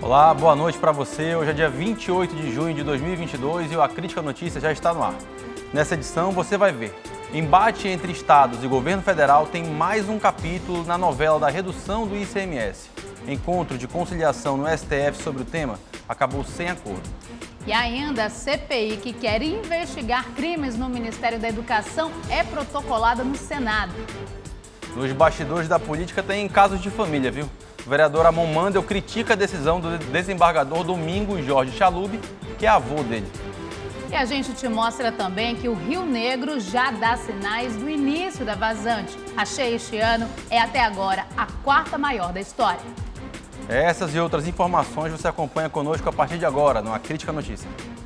Olá, boa noite para você. Hoje é dia 28 de junho de 2022 e o A Crítica Notícia já está no ar. Nessa edição você vai ver: embate entre estados e governo federal tem mais um capítulo na novela da redução do ICMS. Encontro de conciliação no STF sobre o tema acabou sem acordo. E ainda a CPI, que quer investigar crimes no Ministério da Educação, é protocolada no Senado. Nos bastidores da política tem casos de família, viu? O vereador Amon Mandel critica a decisão do desembargador Domingos Jorge Chalub, que é avô dele. E a gente te mostra também que o Rio Negro já dá sinais do início da vazante. A cheia este ano é até agora a quarta maior da história. Essas e outras informações você acompanha conosco a partir de agora no A Crítica Notícia.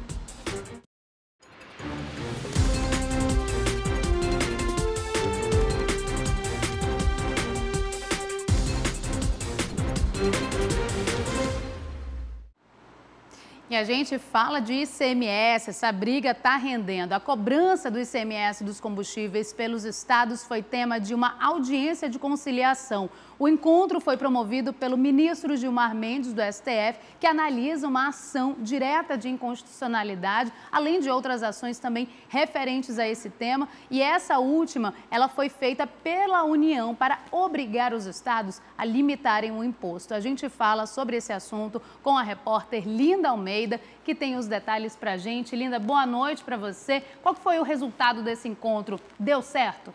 E a gente fala de ICMS, essa briga está rendendo. A cobrança do ICMS dos combustíveis pelos estados foi tema de uma audiência de conciliação. O encontro foi promovido pelo ministro Gilmar Mendes, do STF, que analisa uma ação direta de inconstitucionalidade, além de outras ações também referentes a esse tema. E essa última, ela foi feita pela União para obrigar os estados a limitarem o imposto. A gente fala sobre esse assunto com a repórter Linda Almeida, que tem os detalhes para a gente. Linda, boa noite para você. Qual foi o resultado desse encontro? Deu certo?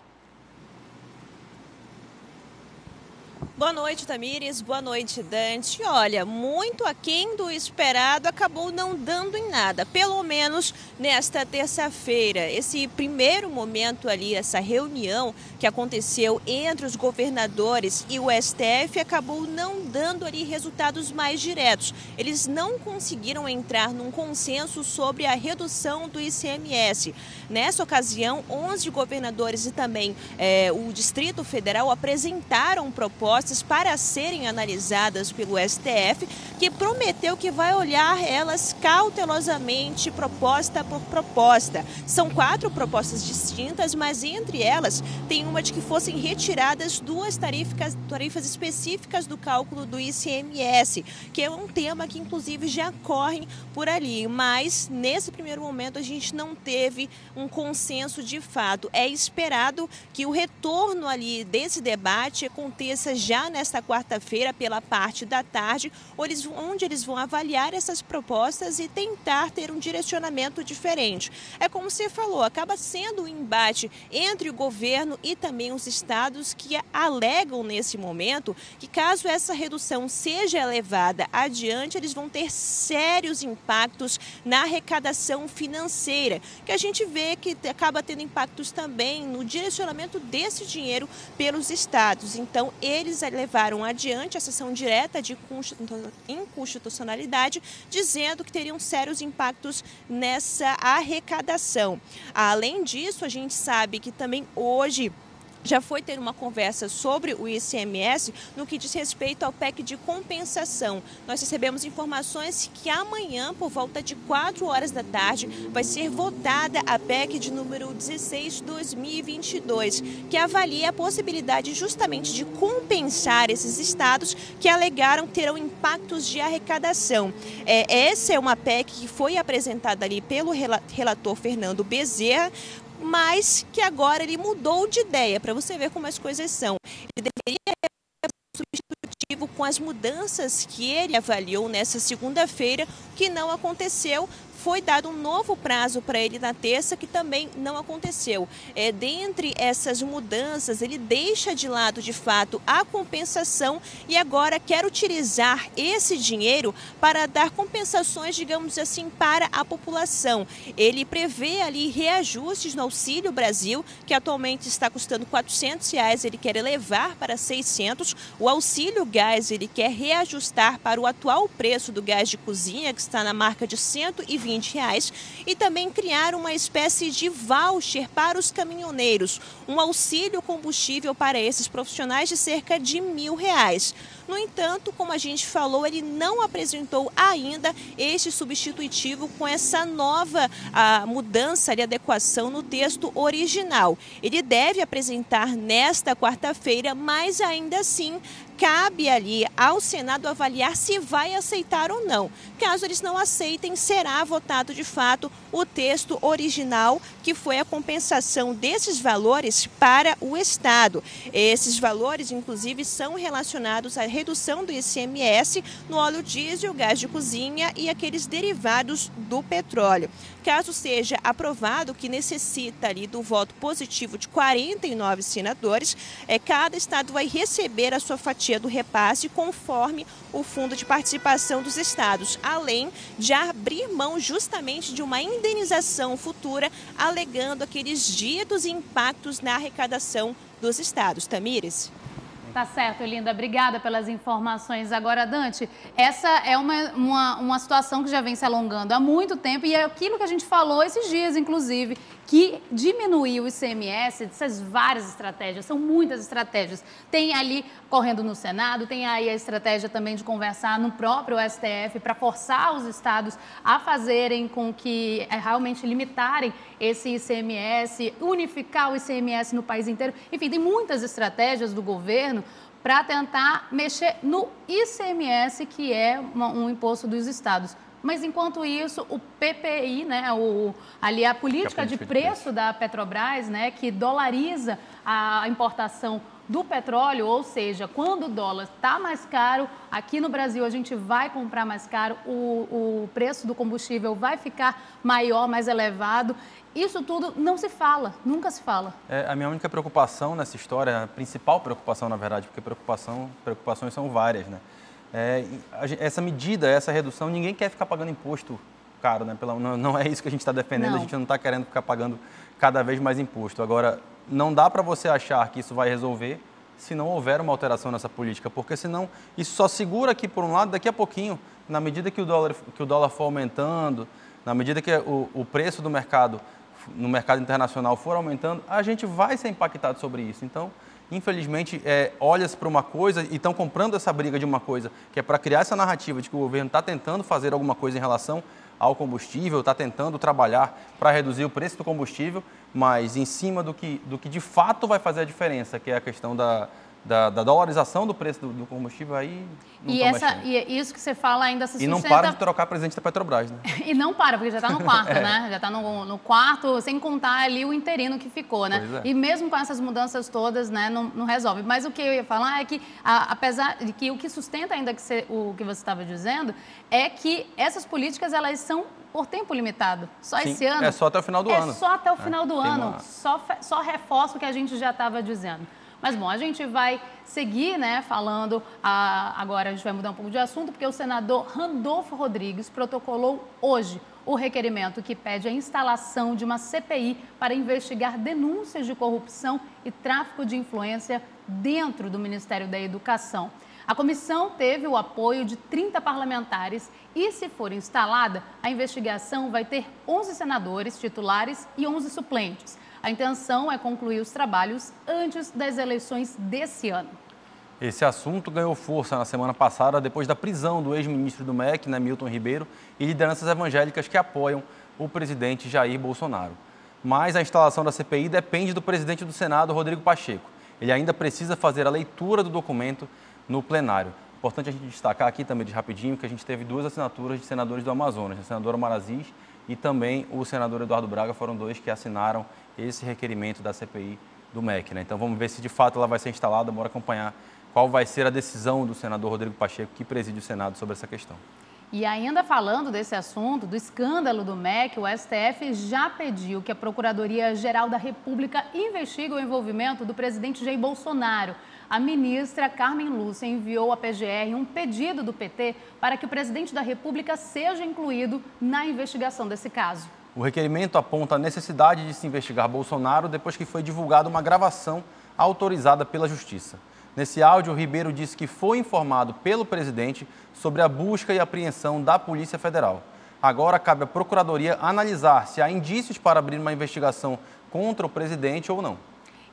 Boa noite, Tamires. Boa noite, Dante. Olha, muito aquém do esperado, acabou não dando em nada, pelo menos nesta terça-feira. Esse primeiro momento ali, essa reunião que aconteceu entre os governadores e o STF, acabou não dando ali resultados mais diretos. Eles não conseguiram entrar num consenso sobre a redução do ICMS. Nessa ocasião, 11 governadores e também o Distrito Federal apresentaram propostas para serem analisadas pelo STF, que prometeu que vai olhar elas cautelosamente, proposta por proposta. São 4 propostas distintas, mas entre elas tem uma de que fossem retiradas 2 tarifas específicas do cálculo do ICMS, que é um tema que inclusive já corre por ali. Mas nesse primeiro momento a gente não teve um consenso de fato. É esperado que o retorno ali desse debate aconteça já nesta quarta-feira, pela parte da tarde, onde eles vão avaliar essas propostas e tentar ter um direcionamento diferente. É como você falou, acaba sendo um embate entre o governo e também os estados, que alegam nesse momento que caso essa redução seja levada adiante, eles vão ter sérios impactos na arrecadação financeira, que a gente vê que acaba tendo impactos também no direcionamento desse dinheiro pelos estados. Então, eles levaram adiante a sessão direta de inconstitucionalidade, dizendo que teriam sérios impactos nessa arrecadação. Além disso, a gente sabe que também hoje já foi ter uma conversa sobre o ICMS no que diz respeito ao PEC de compensação. Nós recebemos informações que amanhã, por volta de 4 horas da tarde, vai ser votada a PEC de número 16/2022, que avalia a possibilidade justamente de compensar esses estados que alegaram que terão impactos de arrecadação. Essa é uma PEC que foi apresentada ali pelo relator Fernando Bezerra, mas que agora ele mudou de ideia, para você ver como as coisas são. Ele deveria ser substitutivo com as mudanças que ele avaliou nessa segunda-feira, que não aconteceu. Foi dado um novo prazo para ele na terça, que também não aconteceu. Dentre essas mudanças, ele deixa de lado, de fato, a compensação e agora quer utilizar esse dinheiro para dar compensações, digamos assim, para a população. Ele prevê ali reajustes no Auxílio Brasil, que atualmente está custando R$ 400, ele quer elevar para 600. O Auxílio Gás, ele quer reajustar para o atual preço do gás de cozinha, que está na marca de R$ 120. E também criar uma espécie de voucher para os caminhoneiros, um auxílio combustível para esses profissionais de cerca de R$ 1.000. No entanto, como a gente falou, ele não apresentou ainda este substitutivo com essa nova mudança de adequação no texto original. Ele deve apresentar nesta quarta-feira, mas ainda assim cabe ali ao Senado avaliar se vai aceitar ou não. Caso eles não aceitem, será votado de fato o texto original, que foi a compensação desses valores para o Estado. Esses valores, inclusive, são relacionados à redução do ICMS no óleo diesel, gás de cozinha e aqueles derivados do petróleo. Caso seja aprovado, que necessita ali do voto positivo de 49 senadores, cada estado vai receber a sua fatia do repasse conforme o Fundo de Participação dos Estados, além de abrir mão justamente de uma indenização futura, alegando aqueles ditos impactos na arrecadação dos estados. Tamires? Tá certo, Elinda. Obrigada pelas informações. Agora, Dante, essa é uma situação que já vem se alongando há muito tempo e é aquilo que a gente falou esses dias, inclusive, que diminuir o ICMS, essas várias estratégias, são muitas estratégias. Tem ali correndo no Senado, tem aí a estratégia também de conversar no próprio STF para forçar os estados a fazerem com que realmente limitarem esse ICMS, unificar o ICMS no país inteiro. Enfim, tem muitas estratégias do governo para tentar mexer no ICMS, que é um imposto dos estados. Mas, enquanto isso, o PPI, né, ali a política de preço da Petrobras, né, que dolariza a importação do petróleo, ou seja, quando o dólar está mais caro, aqui no Brasil a gente vai comprar mais caro, o preço do combustível vai ficar maior, mais elevado. Isso tudo não se fala, nunca se fala. A minha única preocupação nessa história, a principal preocupação, na verdade, porque preocupações são várias, né? Essa medida, essa redução, ninguém quer ficar pagando imposto caro, né? Não é isso que a gente está defendendo, a gente não está querendo ficar pagando cada vez mais imposto. Agora, não dá para você achar que isso vai resolver se não houver uma alteração nessa política, porque senão isso só segura aqui por um lado, daqui a pouquinho, na medida que o dólar for aumentando, na medida que o preço do mercado, no mercado internacional for aumentando, a gente vai ser impactado sobre isso. Então, infelizmente, olha-se para uma coisa e estão comprando essa briga de uma coisa que é para criar essa narrativa de que o governo está tentando fazer alguma coisa em relação ao combustível, está tentando trabalhar para reduzir o preço do combustível, mas em cima do que de fato vai fazer a diferença, que é a questão da dolarização do preço do combustível, aí não e isso que você fala ainda se sustenta... E não para de trocar presidente da Petrobras, né? E não para, porque já está no quarto, né? Já está no quarto, sem contar ali o interino que ficou, né? E mesmo com essas mudanças todas, né, não resolve. Mas o que eu ia falar é que, apesar de que o que sustenta ainda o que você estava dizendo, é que essas políticas, elas são por tempo limitado. Só Sim, esse ano. É só até o final do ano. É só até o final do ano. Só reforça o que a gente já estava dizendo. Mas, bom, a gente vai seguir, né, falando, agora a gente vai mudar um pouco de assunto, porque o senador Randolfo Rodrigues protocolou hoje o requerimento que pede a instalação de uma CPI para investigar denúncias de corrupção e tráfico de influência dentro do Ministério da Educação. A comissão teve o apoio de 30 parlamentares e, se for instalada, a investigação vai ter 11 senadores titulares e 11 suplentes. A intenção é concluir os trabalhos antes das eleições desse ano. Esse assunto ganhou força na semana passada depois da prisão do ex-ministro do MEC, né, Milton Ribeiro, e lideranças evangélicas que apoiam o presidente Jair Bolsonaro. Mas a instalação da CPI depende do presidente do Senado, Rodrigo Pacheco. Ele ainda precisa fazer a leitura do documento no plenário. Importante a gente destacar aqui também, de rapidinho, que a gente teve 2 assinaturas de senadores do Amazonas, a senadora Mara Aziz e também o senador Eduardo Braga, foram 2 que assinaram esse requerimento da CPI do MEC, né? Então vamos ver se de fato ela vai ser instalada, bora acompanhar qual vai ser a decisão do senador Rodrigo Pacheco, que preside o Senado, sobre essa questão. E ainda falando desse assunto, do escândalo do MEC, o STF já pediu que a Procuradoria-Geral da República investigue o envolvimento do presidente Jair Bolsonaro. A ministra Carmen Lúcia enviou à PGR um pedido do PT para que o presidente da República seja incluído na investigação desse caso. O requerimento aponta a necessidade de se investigar Bolsonaro depois que foi divulgada uma gravação autorizada pela Justiça. Nesse áudio, o Ribeiro disse que foi informado pelo presidente sobre a busca e apreensão da Polícia Federal. Agora cabe à Procuradoria analisar se há indícios para abrir uma investigação contra o presidente ou não.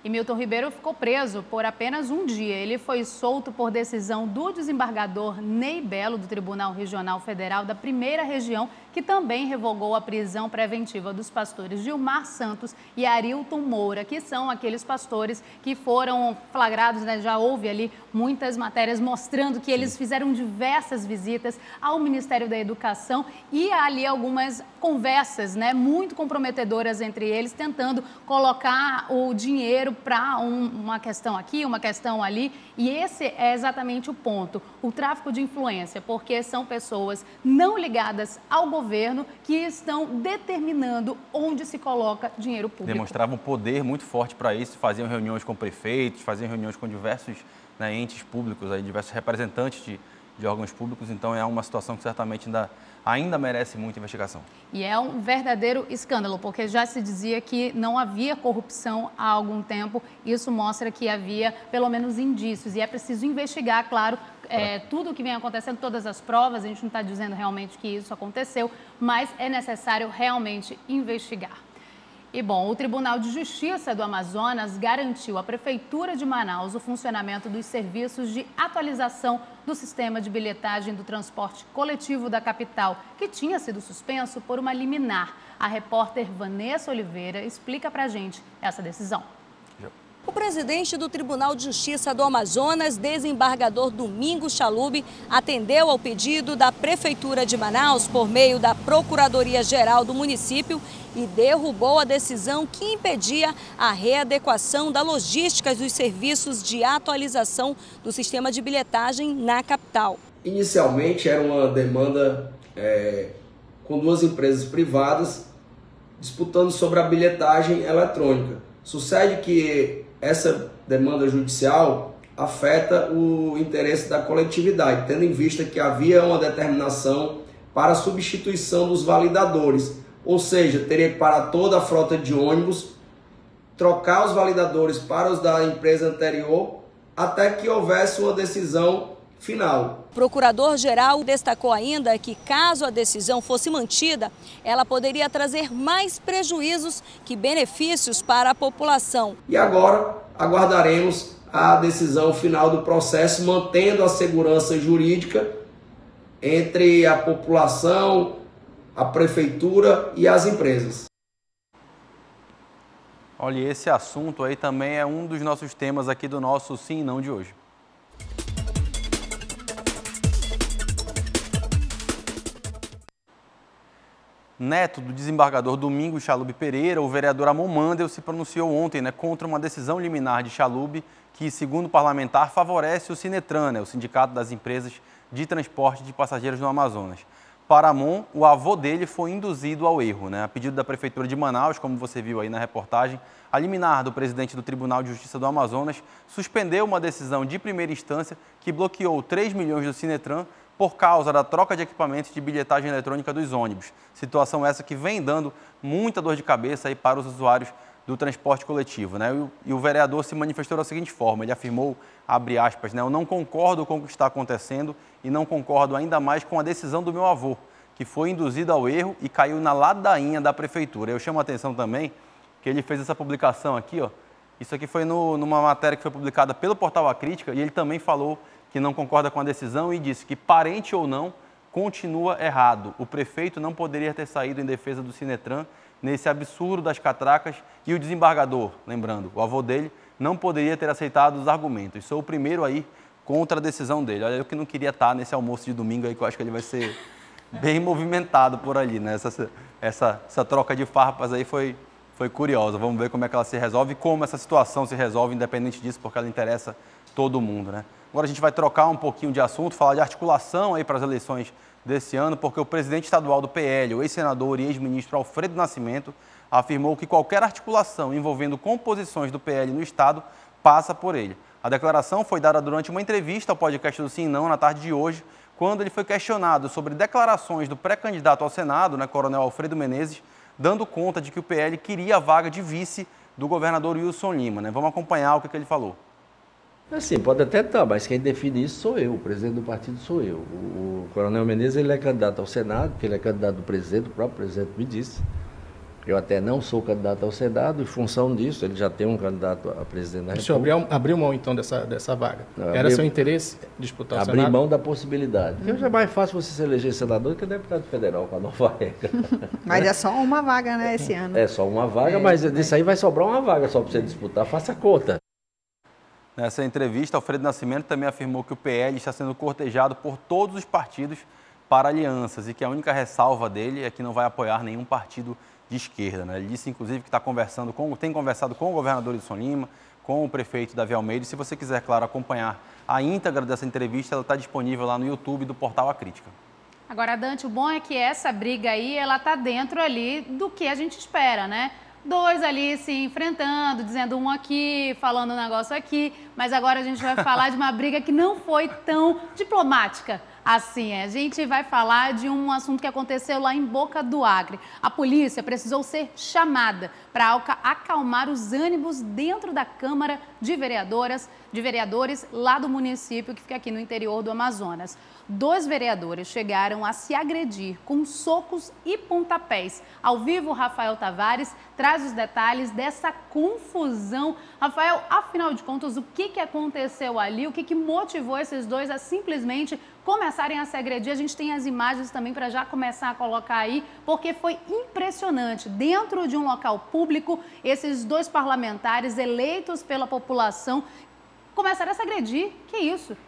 E Milton Ribeiro ficou preso por apenas um dia. Ele foi solto por decisão do desembargador Ney Belo, do Tribunal Regional Federal da Primeira Região, que também revogou a prisão preventiva dos pastores Gilmar Santos e Arilton Moura, que são aqueles pastores que foram flagrados, né? Já houve ali muitas matérias mostrando que eles fizeram diversas visitas ao Ministério da Educação e ali algumas conversas, né, muito comprometedoras entre eles, tentando colocar o dinheiro para uma questão aqui, uma questão ali. E esse é exatamente o ponto, o tráfico de influência, porque são pessoas não ligadas ao governo que estão determinando onde se coloca dinheiro público. Demonstravam um poder muito forte para isso, faziam reuniões com prefeitos, faziam reuniões com diversos, né, entes públicos, aí, diversos representantes de órgãos públicos, então é uma situação que certamente ainda merece muita investigação. E é um verdadeiro escândalo, porque já se dizia que não havia corrupção há algum tempo, isso mostra que havia pelo menos indícios, e é preciso investigar, claro, tudo o que vem acontecendo, todas as provas, a gente não está dizendo realmente que isso aconteceu, mas é necessário realmente investigar. E bom, o Tribunal de Justiça do Amazonas garantiu à Prefeitura de Manaus o funcionamento dos serviços de atualização do sistema de bilhetagem do transporte coletivo da capital, que tinha sido suspenso por uma liminar. A repórter Vanessa Oliveira explica pra gente essa decisão. O presidente do Tribunal de Justiça do Amazonas, desembargador Domingos Chalub, atendeu ao pedido da Prefeitura de Manaus por meio da Procuradoria-Geral do município e derrubou a decisão que impedia a readequação da logística dos serviços de atualização do sistema de bilhetagem na capital. Inicialmente era uma demanda com duas empresas privadas disputando sobre a bilhetagem eletrônica. Sucede que essa demanda judicial afeta o interesse da coletividade, tendo em vista que havia uma determinação para a substituição dos validadores, ou seja, teria que parar toda a frota de ônibus, trocar os validadores para os da empresa anterior, até que houvesse uma decisão final. O procurador-geral destacou ainda que, caso a decisão fosse mantida, ela poderia trazer mais prejuízos que benefícios para a população. E agora aguardaremos a decisão final do processo, mantendo a segurança jurídica entre a população, a prefeitura e as empresas. Olha, esse assunto aí também é um dos nossos temas aqui do nosso Sim e Não de hoje. Neto do desembargador Domingos Chalub Pereira, o vereador Amon Mandel se pronunciou ontem, né, contra uma decisão liminar de Chalub que, segundo o parlamentar, favorece o Sinetran, né, o Sindicato das Empresas de Transporte de Passageiros no Amazonas. Para Amon, o avô dele foi induzido ao erro, né? A pedido da Prefeitura de Manaus, como você viu aí na reportagem, a liminar do presidente do Tribunal de Justiça do Amazonas suspendeu uma decisão de primeira instância que bloqueou 3 milhões do Sinetran por causa da troca de equipamentos de bilhetagem eletrônica dos ônibus. Situação essa que vem dando muita dor de cabeça aí para os usuários do transporte coletivo, né? E o vereador se manifestou da seguinte forma, ele afirmou, abre aspas, né, eu não concordo com o que está acontecendo e não concordo ainda mais com a decisão do meu avô, que foi induzido ao erro e caiu na ladainha da prefeitura. Eu chamo a atenção também que ele fez essa publicação aqui, ó. Isso aqui foi numa matéria que foi publicada pelo portal A Crítica e ele também falou que não concorda com a decisão e disse que, parente ou não, continua errado. O prefeito não poderia ter saído em defesa do Sinetran nesse absurdo das catracas e o desembargador, lembrando, o avô dele, não poderia ter aceitado os argumentos. Sou o primeiro aí contra a decisão dele. Olha, eu que não queria estar nesse almoço de domingo aí, que eu acho que ele vai ser bem movimentado por ali, né? Essa troca de farpas aí foi curiosa. Vamos ver como é que ela se resolve e como essa situação se resolve, independente disso, porque ela interessa todo mundo, né? Agora a gente vai trocar um pouquinho de assunto, falar de articulação aí para as eleições desse ano, porque o presidente estadual do PL, o ex-senador e ex-ministro Alfredo Nascimento, afirmou que qualquer articulação envolvendo composições do PL no estado passa por ele. A declaração foi dada durante uma entrevista ao podcast do Sim e Não na tarde de hoje, quando ele foi questionado sobre declarações do pré-candidato ao Senado, né, Coronel Alfredo Menezes, dando conta de que o PL queria a vaga de vice do governador Wilson Lima, né? Vamos acompanhar o que ele falou. Assim, pode até estar, mas quem define isso sou eu, o presidente do partido sou eu. O Coronel Menezes ele é candidato ao Senado, porque ele é candidato do presidente, o próprio presidente me disse. Eu até não sou candidato ao Senado, em função disso, ele já tem um candidato a presidente da República. O senhor abriu mão, então, dessa vaga? Não, Era seu interesse disputar o Senado? Abrir mão da possibilidade. Porque é mais fácil você se eleger senador do que deputado federal com a nova regra. Mas é só uma vaga, né, esse ano? É só uma vaga, mas disso aí vai sobrar uma vaga só para você disputar, faça a conta. Nessa entrevista, Alfredo Nascimento também afirmou que o PL está sendo cortejado por todos os partidos para alianças e que a única ressalva dele é que não vai apoiar nenhum partido de esquerda, né? Ele disse, inclusive, que tem conversado com o governador Wilson Lima, com o prefeito Davi Almeida. E se você quiser, claro, acompanhar a íntegra dessa entrevista, ela está disponível lá no YouTube do Portal A Crítica. Agora, Dante, o bom é que essa briga aí, ela está dentro ali do que a gente espera, né? Dois ali se enfrentando, dizendo um aqui, falando um negócio aqui, mas agora a gente vai falar de uma briga que não foi tão diplomática assim. A gente vai falar de um assunto que aconteceu lá em Boca do Acre. A polícia precisou ser chamada para acalmar os ânimos dentro da Câmara de Vereadores lá do município, que fica aqui no interior do Amazonas. 2 vereadores chegaram a se agredir com socos e pontapés. Ao vivo, Rafael Tavares traz os detalhes dessa confusão. Rafael, afinal de contas, o que aconteceu ali? O que motivou esses dois a simplesmente começarem a se agredir? A gente tem as imagens também para já começar a colocar aí, porque foi impressionante. Dentro de um local público, esses 2 parlamentares eleitos pela população começaram a se agredir. Que isso?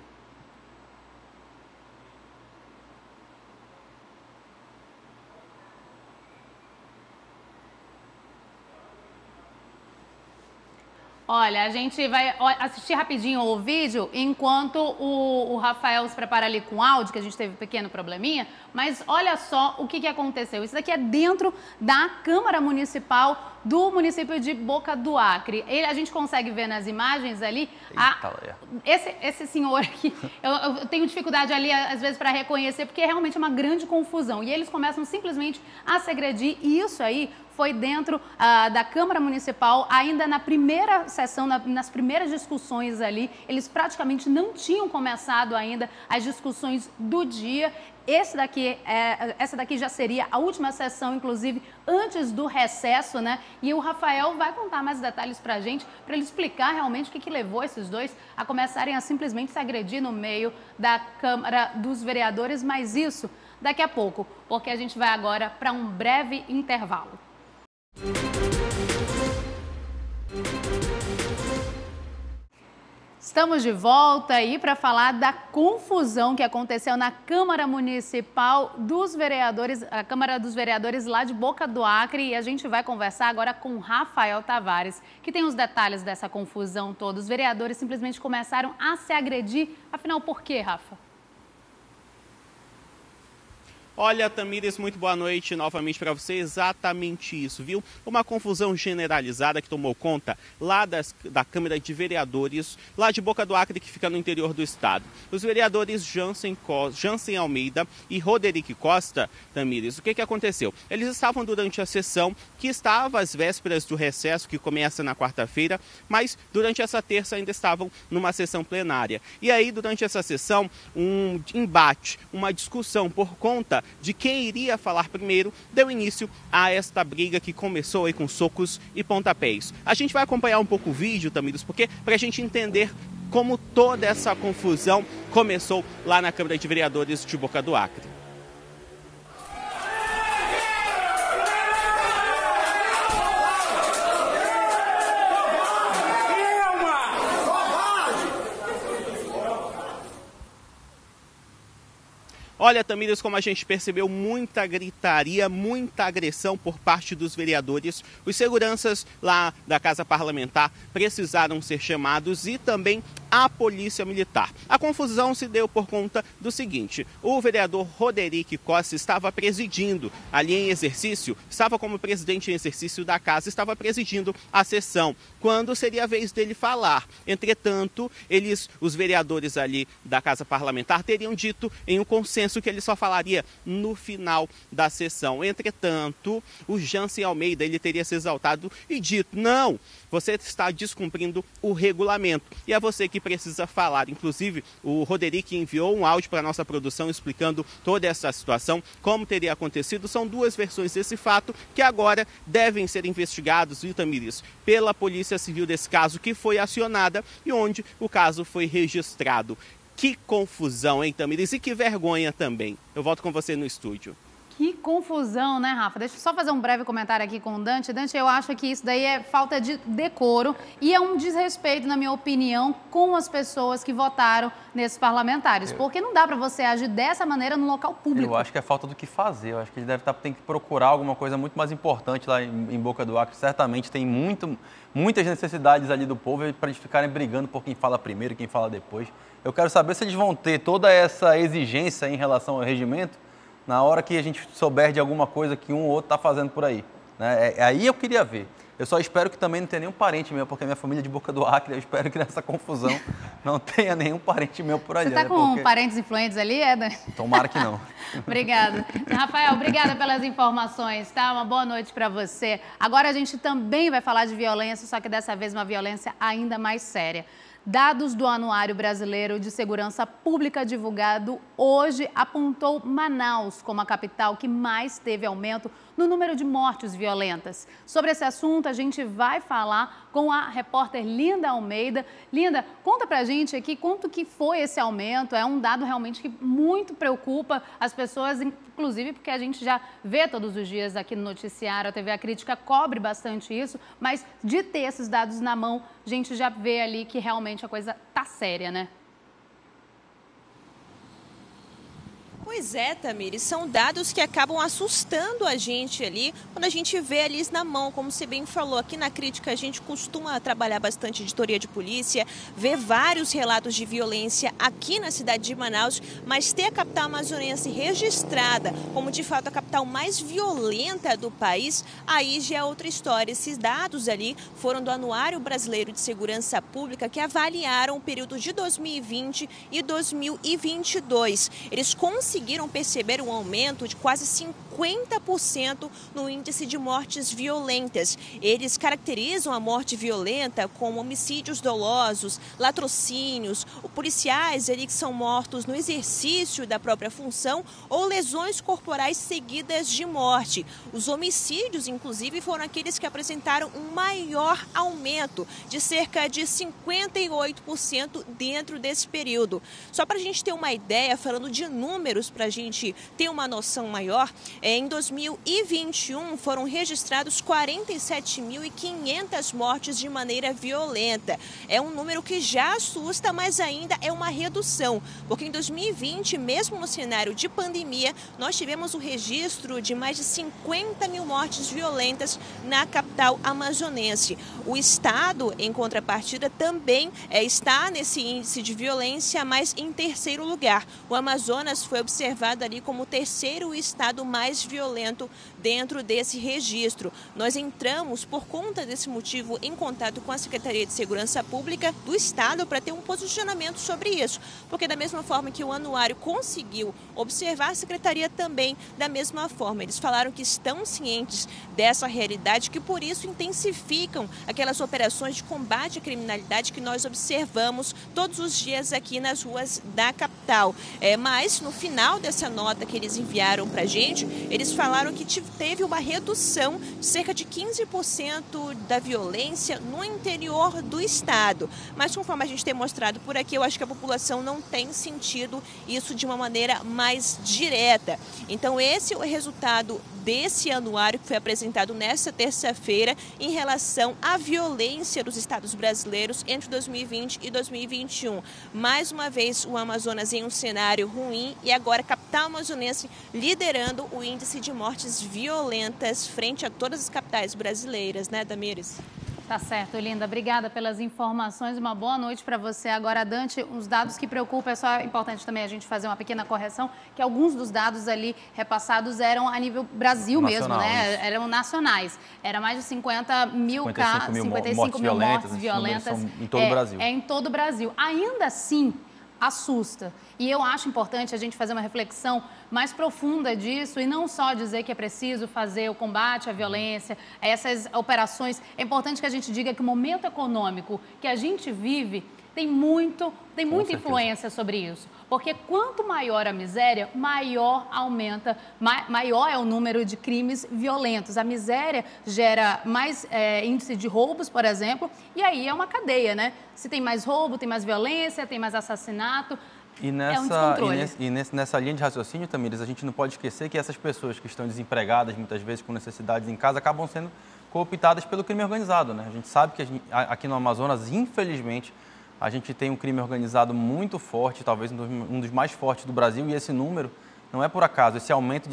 Olha, a gente vai assistir rapidinho o vídeo enquanto o Rafael se prepara ali com o áudio, que a gente teve um pequeno probleminha, mas olha só o que aconteceu. Isso daqui é dentro da Câmara Municipal do município de Boca do Acre. A gente consegue ver nas imagens ali, esse senhor aqui, eu tenho dificuldade ali às vezes para reconhecer, porque é realmente uma grande confusão. E eles começam simplesmente a se agredir, e isso aí foi dentro da Câmara Municipal, ainda na primeira sessão, nas primeiras discussões ali. Eles praticamente não tinham começado ainda as discussões do dia. Essa daqui já seria a última sessão, inclusive, antes do recesso, né? E o Rafael vai contar mais detalhes pra gente, para ele explicar realmente o que levou esses dois a começarem a simplesmente se agredir no meio da Câmara dos Vereadores, mas isso daqui a pouco, porque a gente vai agora para um breve intervalo. Estamos de volta aí para falar da confusão que aconteceu na Câmara Municipal dos Vereadores, a Câmara dos Vereadores lá de Boca do Acre, e a gente vai conversar agora com Rafael Tavares, que tem os detalhes dessa confusão toda. Os vereadores simplesmente começaram a se agredir. Afinal, por quê, Rafa? Olha, Tamires, muito boa noite novamente para você. Exatamente isso, viu? Uma confusão generalizada que tomou conta lá da Câmara de Vereadores, lá de Boca do Acre, que fica no interior do estado. Os vereadores Jansen Almeida e Roderick Costa, Tamires, o que aconteceu? Eles estavam durante a sessão, que estava às vésperas do recesso, que começa na quarta-feira, mas durante essa terça ainda estavam numa sessão plenária. E aí, durante essa sessão, um embate, uma discussão por conta de quem iria falar primeiro, deu início a esta briga que começou aí com socos e pontapés. A gente vai acompanhar um pouco o vídeo, Tamires, porque para a gente entender como toda essa confusão começou lá na Câmara de Vereadores de Boca do Acre. Olha, Tamires, como a gente percebeu, muita gritaria, muita agressão por parte dos vereadores. Os seguranças lá da Casa Parlamentar precisaram ser chamados e também a Polícia Militar. A confusão se deu por conta do seguinte: o vereador Roderick Costa estava presidindo ali em exercício, estava como presidente em exercício da casa, estava presidindo a sessão, quando seria a vez dele falar. Entretanto, os vereadores ali da Casa Parlamentar teriam dito em um consenso penso que ele só falaria no final da sessão. Entretanto, o Jansen Almeida, ele teria se exaltado e dito, não, você está descumprindo o regulamento. E é você que precisa falar. Inclusive, o Roderick enviou um áudio para a nossa produção explicando toda essa situação, como teria acontecido. São duas versões desse fato que agora devem ser investigados, viu, Tamires, pela Polícia Civil desse caso que foi acionada e onde o caso foi registrado. Que confusão, hein, Tamires? E que vergonha também. Eu volto com você no estúdio. Que confusão, né, Rafa? Deixa eu só fazer um breve comentário aqui com o Dante. Dante, eu acho que isso daí é falta de decoro e é um desrespeito, na minha opinião, com as pessoas que votaram nesses parlamentares. Porque não dá para você agir dessa maneira no local público. Eu acho que é falta do que fazer. Eu acho que ele tem que procurar alguma coisa muito mais importante lá em Boca do Acre. Certamente tem muitas necessidades ali do povo para eles ficarem brigando por quem fala primeiro e quem fala depois. Eu quero saber se eles vão ter toda essa exigência em relação ao regimento na hora que a gente souber de alguma coisa que um ou outro está fazendo por aí. Né? Aí eu queria ver. Eu só espero que também não tenha nenhum parente meu, porque minha família é de Boca do Acre, eu espero que nessa confusão não tenha nenhum parente meu por ali. Você está com parentes influentes ali, Eda? Tomara que não. Obrigada. Rafael, obrigada pelas informações, tá? Uma boa noite para você. Agora a gente também vai falar de violência, só que dessa vez uma violência ainda mais séria. Dados do Anuário Brasileiro de Segurança Pública divulgado hoje apontou Manaus como a capital que mais teve aumento no número de mortes violentas. Sobre esse assunto, a gente vai falar com a repórter Linda Almeida. Linda, conta pra gente aqui quanto que foi esse aumento. É um dado realmente que muito preocupa as pessoas, inclusive porque a gente já vê todos os dias aqui no noticiário, a TV A Crítica cobre bastante isso, mas de ter esses dados na mão, a gente já vê ali que realmente a coisa tá séria, né? Pois é, Tamires, são dados que acabam assustando a gente ali, quando a gente vê eles na mão, como você bem falou, aqui na Crítica a gente costuma trabalhar bastante editoria de polícia, ver vários relatos de violência aqui na cidade de Manaus, mas ter a capital amazonense registrada como de fato a capital mais violenta do país, aí já é outra história. Esses dados ali foram do Anuário Brasileiro de Segurança Pública que avaliaram o período de 2020 e 2022. Eles conseguiram perceber um aumento de quase 50% no índice de mortes violentas. Eles caracterizam a morte violenta como homicídios dolosos, latrocínios, policiais ali que são mortos no exercício da própria função ou lesões corporais seguidas de morte. Os homicídios, inclusive, foram aqueles que apresentaram um maior aumento, de cerca de 58% dentro desse período. Só para a gente ter uma ideia, falando de números, para a gente ter uma noção maior, em 2021 foram registrados 47.500 mortes de maneira violenta. É um número que já assusta, mas ainda é uma redução, porque em 2020, mesmo no cenário de pandemia, nós tivemos o registro de mais de 50 mil mortes violentas na capital amazonense. O estado, em contrapartida, também está nesse índice de violência, mas em terceiro lugar. O Amazonas foi observado ali como o terceiro estado mais violento dentro desse registro. Nós entramos, por conta desse motivo, em contato com a Secretaria de Segurança Pública do Estado para ter um posicionamento sobre isso, porque da mesma forma que o anuário conseguiu observar, a Secretaria também da mesma forma. Eles falaram que estão cientes dessa realidade, que por isso intensificam aquelas operações de combate à criminalidade que nós observamos todos os dias aqui nas ruas da capital. Mas no final dessa nota que eles enviaram para a gente, eles falaram que teve uma redução de cerca de 15% da violência no interior do estado. Mas conforme a gente tem mostrado por aqui, eu acho que a população não tem sentido isso de uma maneira mais direta. Então esse é o resultado desse anuário que foi apresentado nesta terça-feira em relação à violência dos estados brasileiros entre 2020 e 2021. Mais uma vez o Amazonas em um cenário ruim e agora a capital amazonense liderando o índice de mortes violentas frente a todas as capitais brasileiras, né, Tamires? Tá certo, Linda. Obrigada pelas informações. Uma boa noite para você. Agora, Dante, os dados que preocupam, é só importante também a gente fazer uma pequena correção, que alguns dos dados ali repassados eram a nível Brasil mesmo, né? Isso. Eram nacionais. Era mais de 50 mil casos, 55 mil mortes violentas em todo o Brasil. Em todo o Brasil. Ainda assim, assusta. E eu acho importante a gente fazer uma reflexão mais profunda disso e não só dizer que é preciso fazer o combate à violência, essas operações. É importante que a gente diga que o momento econômico que a gente vive tem muita influência sobre isso. Porque quanto maior a miséria, maior aumenta, maior é o número de crimes violentos. A miséria gera mais índice de roubos, por exemplo, e aí é uma cadeia, né? Se tem mais roubo, tem mais violência, tem mais assassinato. E nessa linha de raciocínio, Tamires, a gente não pode esquecer que essas pessoas que estão desempregadas, muitas vezes com necessidades em casa, acabam sendo cooptadas pelo crime organizado, né? A gente sabe que aqui no Amazonas, infelizmente, a gente tem um crime organizado muito forte, talvez um dos mais fortes do Brasil, e esse número não é por acaso. Esse aumento de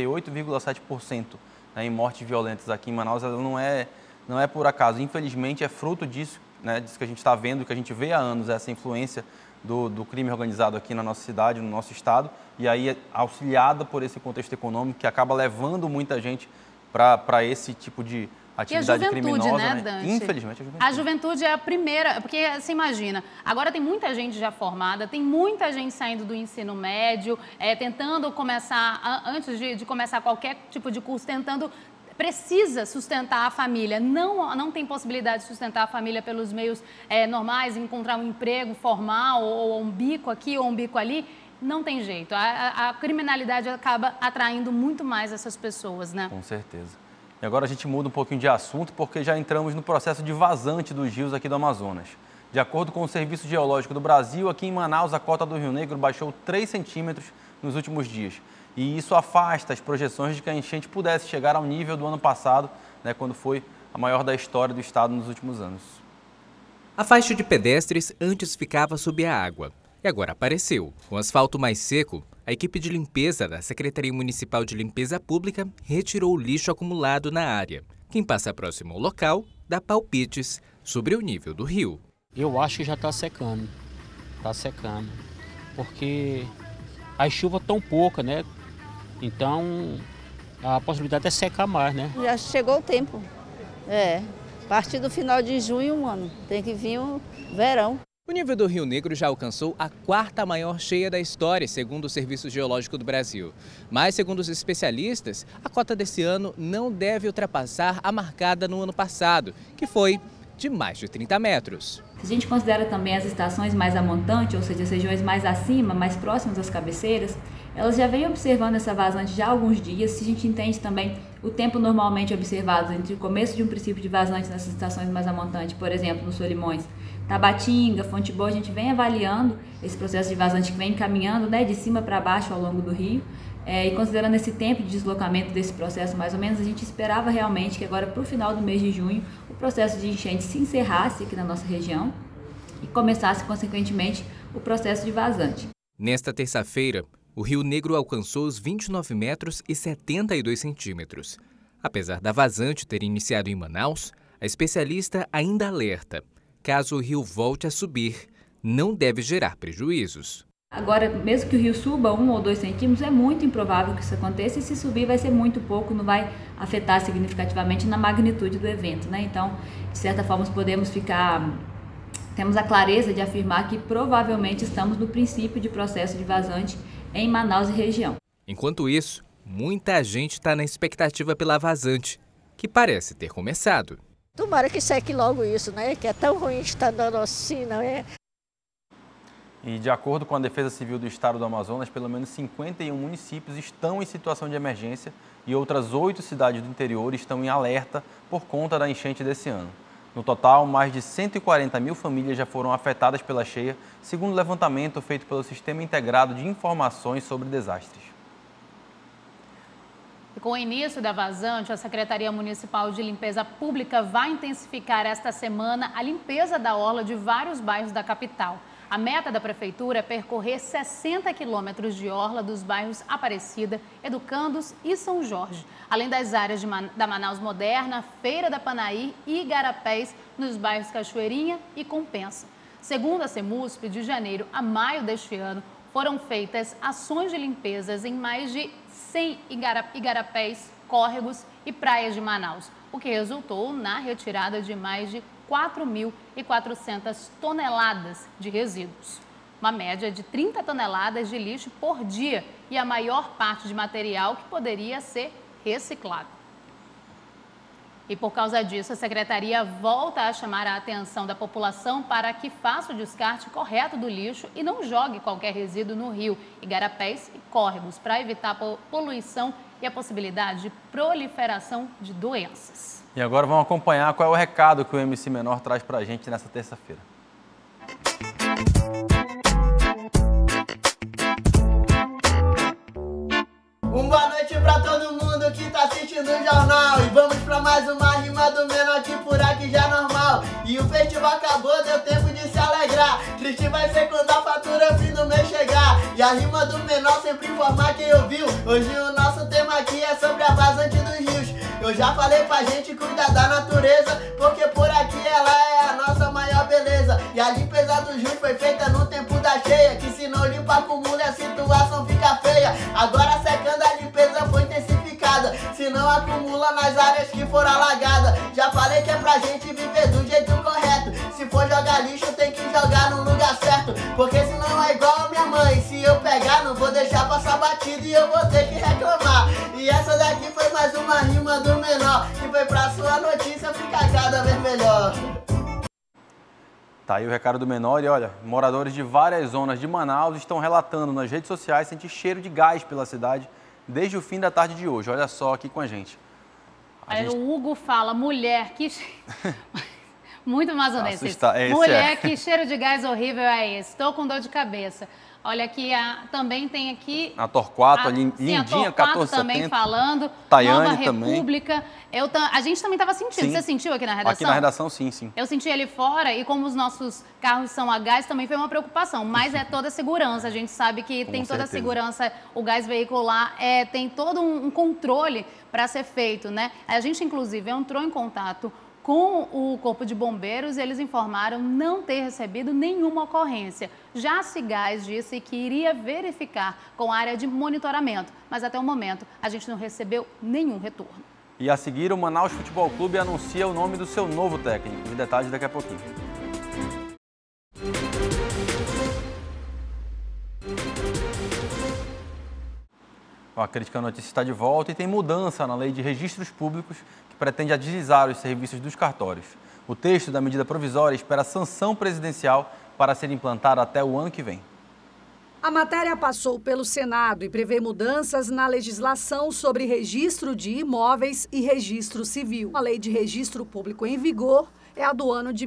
58,7% em mortes violentas aqui em Manaus não é por acaso. Infelizmente, é fruto disso, né, disso que a gente está vendo, que a gente vê há anos, essa influência do crime organizado aqui na nossa cidade, no nosso estado, e aí auxiliada por esse contexto econômico que acaba levando muita gente para esse tipo de atividade criminosa, né, Dante? Infelizmente, a juventude é a primeira, porque você imagina, agora tem muita gente já formada, tem muita gente saindo do ensino médio, tentando começar, antes de começar qualquer tipo de curso, precisa sustentar a família, não tem possibilidade de sustentar a família pelos meios normais, encontrar um emprego formal, ou um bico aqui, ou um bico ali, não tem jeito. A criminalidade acaba atraindo muito mais essas pessoas, né? Com certeza. E agora a gente muda um pouquinho de assunto, porque já entramos no processo de vazante dos rios aqui do Amazonas. De acordo com o Serviço Geológico do Brasil, aqui em Manaus, a cota do Rio Negro baixou 3 centímetros nos últimos dias. E isso afasta as projeções de que a enchente pudesse chegar ao nível do ano passado, né, quando foi a maior da história do estado nos últimos anos. A faixa de pedestres antes ficava sob a água e agora apareceu. Com o asfalto mais seco, a equipe de limpeza da Secretaria Municipal de Limpeza Pública retirou o lixo acumulado na área. Quem passa próximo ao local dá palpites sobre o nível do rio. Eu acho que já está secando, porque as chuvas estão poucas, né? Então a possibilidade é secar mais, né? Já chegou o tempo, a partir do final de junho, mano, tem que vir o verão. O nível do Rio Negro já alcançou a 4ª maior cheia da história, segundo o Serviço Geológico do Brasil. Mas, segundo os especialistas, a cota desse ano não deve ultrapassar a marcada no ano passado, que foi de mais de 30 metros. Se a gente considera também as estações mais a montante, ou seja, as regiões mais acima, mais próximas às cabeceiras, elas já vêm observando essa vazante já há alguns dias. Se a gente entende também o tempo normalmente observado entre o começo de um princípio de vazante nessas estações mais a montante, por exemplo, nos Solimões, Tabatinga, Fonte Boa, a gente vem avaliando esse processo de vazante que vem caminhando, né, de cima para baixo ao longo do rio. E considerando esse tempo de deslocamento desse processo, mais ou menos, a gente esperava realmente que agora, para o final do mês de junho, o processo de enchente se encerrasse aqui na nossa região e começasse, consequentemente, o processo de vazante. Nesta terça-feira, o Rio Negro alcançou os 29 metros e 72 centímetros. Apesar da vazante ter iniciado em Manaus, a especialista ainda alerta. Caso o rio volte a subir, não deve gerar prejuízos. Agora, mesmo que o rio suba 1 ou 2 centímetros, é muito improvável que isso aconteça, e se subir vai ser muito pouco, não vai afetar significativamente na magnitude do evento, né? Então, de certa forma, temos a clareza de afirmar que provavelmente estamos no princípio de processo de vazante em Manaus e região. Enquanto isso, muita gente está na expectativa pela vazante, que parece ter começado. Tomara que seque logo isso, né? Que é tão ruim estar dando assim, não é? E de acordo com a Defesa Civil do Estado do Amazonas, pelo menos 51 municípios estão em situação de emergência e outras 8 cidades do interior estão em alerta por conta da enchente desse ano. No total, mais de 140 mil famílias já foram afetadas pela cheia, segundo o levantamento feito pelo Sistema Integrado de Informações sobre Desastres. E com o início da vazante, a Secretaria Municipal de Limpeza Pública vai intensificar esta semana a limpeza da orla de vários bairros da capital. A meta da Prefeitura é percorrer 60 quilômetros de orla dos bairros Aparecida, Educandos e São Jorge, além das áreas da Manaus Moderna, Feira da Panaí e Igarapés, nos bairros Cachoeirinha e Compensa. Segundo a CEMUSP, de janeiro a maio deste ano, foram feitas ações de limpezas em mais de 100 igarapés, córregos e praias de Manaus, o que resultou na retirada de mais de 4.400 toneladas de resíduos. uma média de 30 toneladas de lixo por dia e a maior parte de material que poderia ser reciclado. E por causa disso, a Secretaria volta a chamar a atenção da população para que faça o descarte correto do lixo e não jogue qualquer resíduo no rio, igarapés e córregos, para evitar a poluição e a possibilidade de proliferação de doenças. E agora vamos acompanhar qual é o recado que o MC Menor traz para a gente nessa terça-feira. Boa noite pra todo mundo que tá assistindo o jornal. E vamos pra mais uma rima do Menor que por aqui já é normal. E o festival acabou, deu tempo de se alegrar. Triste vai ser quando a fatura fim do mês chegar. E a rima do Menor sempre informar quem ouviu. Hoje o nosso tema aqui é sobre a vazante dos rios. Eu já falei pra gente cuidar da natureza, porque por aqui ela é a nossa maior beleza. E a limpeza dos rios foi feita no tempo da cheia, que se não limpa acumula a situação fica feia. Agora secando a limpeza foi intensificada, se não acumula nas áreas que foram alagadas. Já falei que é pra gente viver do jeito correto, se for jogar lixo tem que jogar no lugar certo, porque senão é igual a minha mãe, se eu pegar não vou deixar passar batido e eu vou ter que reclamar. E essa daqui foi mais uma rima do Menor, que foi pra sua notícia ficar cada vez melhor. Tá aí o recado do Menor. E olha, moradores de várias zonas de Manaus estão relatando nas redes sociais sentir cheiro de gás pela cidade desde o fim da tarde de hoje. Olha só aqui com a gente. O Hugo fala, mulher, que... Muito amazonense. Mulher, que cheiro de gás horrível é esse? Estou com dor de cabeça. Olha aqui, também tem aqui... A Torquato, a Lindinha, Torquato 1470. também falando. Tayane Nova também. República. A gente também estava sentindo. Sim. Você sentiu aqui na redação? Aqui na redação, sim, sim. Eu senti ali fora e como os nossos carros são a gás, também foi uma preocupação. Mas é toda a segurança. A gente sabe que tem toda a segurança. O gás veicular tem todo um controle para ser feito, né? A gente, inclusive, entrou em contato com o Corpo de Bombeiros e eles informaram não ter recebido nenhuma ocorrência. Já a Cigás disse que iria verificar com a área de monitoramento, mas até o momento a gente não recebeu nenhum retorno. E a seguir, o Manaus Futebol Clube anuncia o nome do seu novo técnico. Os detalhes daqui a pouquinho. A Crítica Notícia está de volta e tem mudança na lei de registros públicos que pretende agilizar os serviços dos cartórios. O texto da medida provisória espera sanção presidencial para ser implantado até o ano que vem. A matéria passou pelo Senado e prevê mudanças na legislação sobre registro de imóveis e registro civil. A lei de registro público em vigor é a do ano de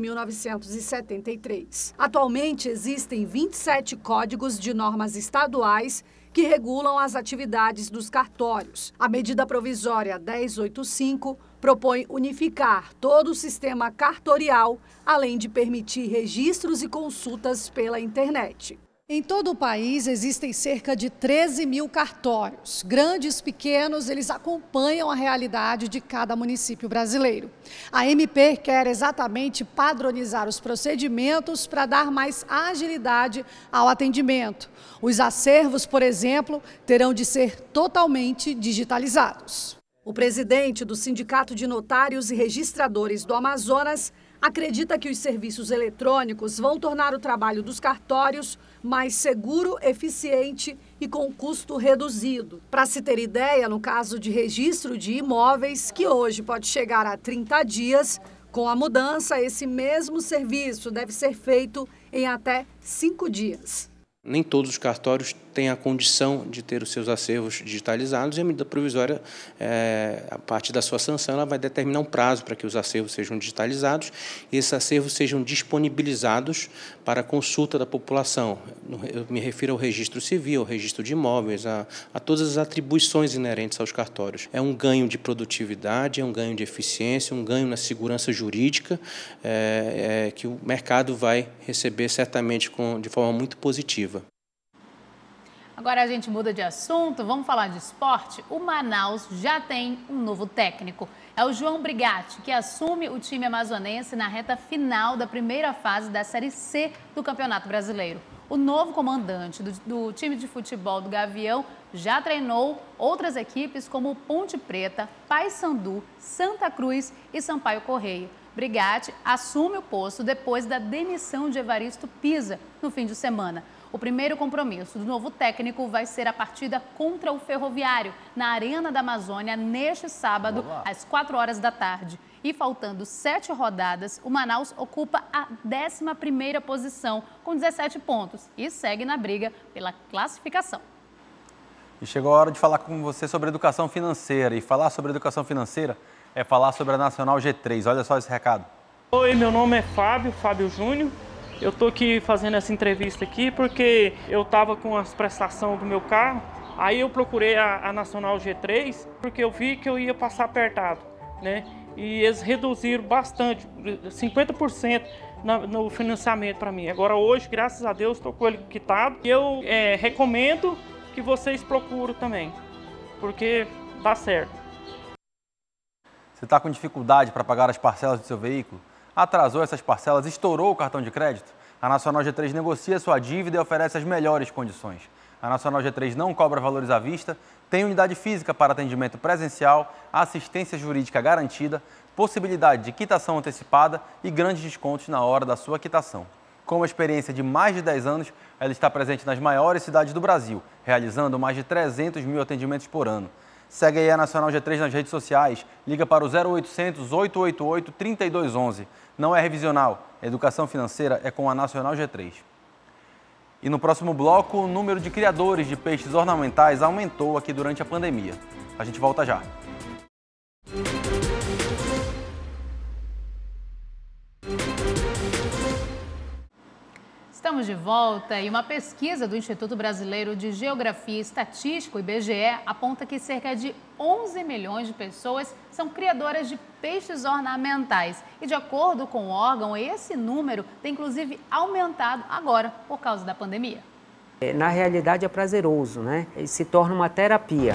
1973. Atualmente existem 27 códigos de normas estaduais que regulam as atividades dos cartórios. A medida provisória 1085 propõe unificar todo o sistema cartorial, além de permitir registros e consultas pela internet. Em todo o país existem cerca de 13 mil cartórios. Grandes, pequenos, eles acompanham a realidade de cada município brasileiro. A MP quer exatamente padronizar os procedimentos para dar mais agilidade ao atendimento. Os acervos, por exemplo, terão de ser totalmente digitalizados. O presidente do Sindicato de Notários e Registradores do Amazonas acredita que os serviços eletrônicos vão tornar o trabalho dos cartórios mais seguro, eficiente e com custo reduzido. Para se ter ideia, no caso de registro de imóveis, que hoje pode chegar a 30 dias, com a mudança, esse mesmo serviço deve ser feito em até 5 dias. Nem todos os cartórios têm a condição de ter os seus acervos digitalizados e a medida provisória, a partir da sua sanção, ela vai determinar um prazo para que os acervos sejam digitalizados e esses acervos sejam disponibilizados para consulta da população. Eu me refiro ao registro civil, ao registro de imóveis, a todas as atribuições inerentes aos cartórios. É um ganho de produtividade, é um ganho de eficiência, um ganho na segurança jurídica que o mercado vai receber certamente de forma muito positiva. Agora a gente muda de assunto, vamos falar de esporte. O Manaus já tem um novo técnico. É o João Brigatti, que assume o time amazonense na reta final da primeira fase da Série C do Campeonato Brasileiro. O novo comandante do time de futebol do Gavião já treinou outras equipes como Ponte Preta, Paysandu, Santa Cruz e Sampaio Correia. Brigatti assume o posto depois da demissão de Evaristo Pisa no fim de semana. O primeiro compromisso do novo técnico vai ser a partida contra o Ferroviário, na Arena da Amazônia, neste sábado, às 4 horas da tarde. E faltando 7 rodadas, o Manaus ocupa a 11ª posição, com 17 pontos, e segue na briga pela classificação. E chegou a hora de falar com você sobre educação financeira. E falar sobre educação financeira é falar sobre a Nacional G3. Olha só esse recado. Oi, meu nome é Fábio Júnior. Eu estou aqui fazendo essa entrevista aqui porque eu estava com as prestações do meu carro. Aí eu procurei a Nacional G3 porque eu vi que eu ia passar apertado, né? E eles reduziram bastante, 50% no financiamento para mim. Agora hoje, graças a Deus, estou com ele quitado. E eu recomendo que vocês procuram também, porque dá certo. Você está com dificuldade para pagar as parcelas do seu veículo? Atrasou essas parcelas, estourou o cartão de crédito? A Nacional G3 negocia sua dívida e oferece as melhores condições. A Nacional G3 não cobra valores à vista, tem unidade física para atendimento presencial, assistência jurídica garantida, possibilidade de quitação antecipada e grandes descontos na hora da sua quitação. Com uma experiência de mais de 10 anos, ela está presente nas maiores cidades do Brasil, realizando mais de 300 mil atendimentos por ano. Segue aí a Nacional G3 nas redes sociais, liga para o 0800 888 3211. Não é revisional, educação financeira é com a Nacional G3. E no próximo bloco, o número de criadores de peixes ornamentais aumentou aqui durante a pandemia. A gente volta já. Estamos de volta e uma pesquisa do Instituto Brasileiro de Geografia e Estatística, o IBGE, aponta que cerca de 11 milhões de pessoas são criadoras de peixes ornamentais. E de acordo com o órgão, esse número tem inclusive aumentado agora por causa da pandemia. Na realidade é prazeroso, né? Ele se torna uma terapia.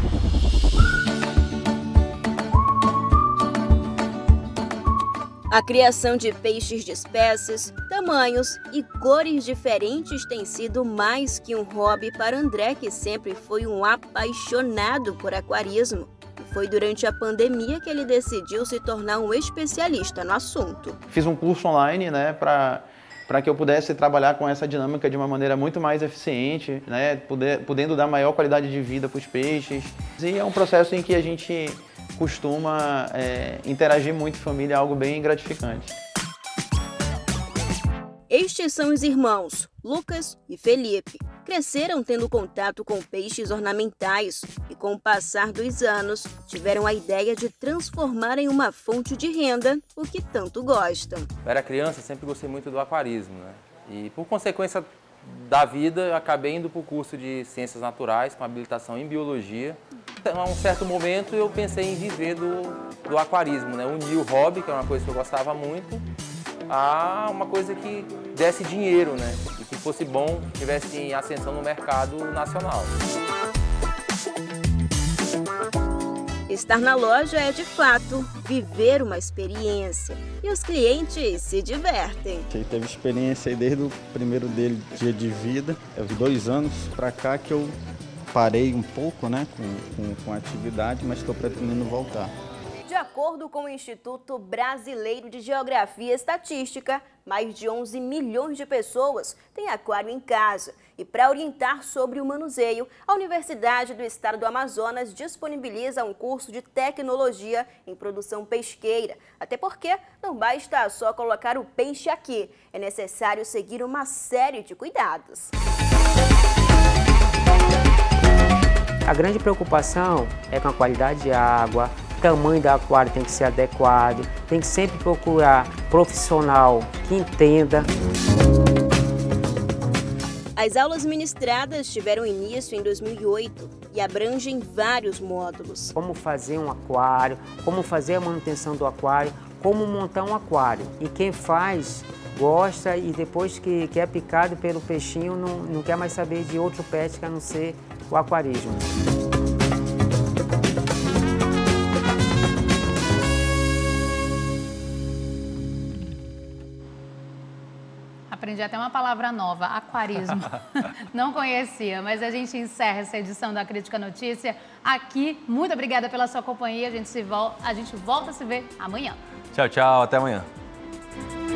A criação de peixes de espécies, tamanhos e cores diferentes tem sido mais que um hobby para André, que sempre foi um apaixonado por aquarismo. E foi durante a pandemia que ele decidiu se tornar um especialista no assunto. Fiz um curso online, né, para que eu pudesse trabalhar com essa dinâmica de uma maneira muito mais eficiente, né, podendo dar maior qualidade de vida para os peixes. E é um processo em que a gente costuma interagir muito em família, é algo bem gratificante. Estes são os irmãos Lucas e Felipe. Cresceram tendo contato com peixes ornamentais e, com o passar dos anos, tiveram a ideia de transformar em uma fonte de renda o que tanto gostam. Eu era criança, sempre gostei muito do aquarismo, né? E, por consequência da vida, eu acabei indo para o curso de Ciências Naturais, com habilitação em Biologia. A um certo momento eu pensei em viver do aquarismo, né? Unir o hobby, que é uma coisa que eu gostava muito, a uma coisa que desse dinheiro, né? E que fosse bom, tivesse ascensão no mercado nacional. Estar na loja é, de fato, viver uma experiência. E os clientes se divertem. Ele teve experiência aí desde o primeiro dia de vida. É 2 anos para cá que eu parei um pouco, né, com a atividade, mas estou pretendendo voltar. De acordo com o Instituto Brasileiro de Geografia e Estatística, mais de 11 milhões de pessoas têm aquário em casa. E para orientar sobre o manuseio, a Universidade do Estado do Amazonas disponibiliza um curso de tecnologia em produção pesqueira. Até porque não basta só colocar o peixe aqui, é necessário seguir uma série de cuidados. A grande preocupação é com a qualidade de água, o tamanho do aquário tem que ser adequado, tem que sempre procurar profissional que entenda. As aulas ministradas tiveram início em 2008 e abrangem vários módulos. Como fazer um aquário, como fazer a manutenção do aquário, como montar um aquário. E quem faz, gosta e depois que é picado pelo peixinho, não quer mais saber de outro pet que a não ser o aquarismo. Aprendi até uma palavra nova, aquarismo. Não conhecia, mas a gente encerra essa edição da Crítica Notícia aqui. Muito obrigada pela sua companhia. A gente volta a se ver amanhã. Tchau, tchau. Até amanhã.